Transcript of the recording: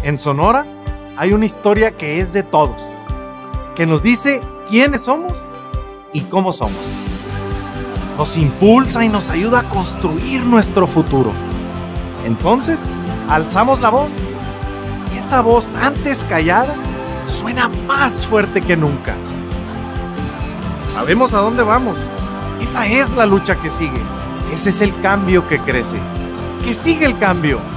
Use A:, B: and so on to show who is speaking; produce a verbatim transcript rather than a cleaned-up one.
A: En Sonora hay una historia que es de todos, que nos dice quiénes somos y cómo somos. Nos impulsa y nos ayuda a construir nuestro futuro. Entonces, alzamos la voz y esa voz antes callada suena más fuerte que nunca. Sabemos a dónde vamos. Esa es la lucha que sigue. Ese es el cambio que crece. Que sigue el cambio.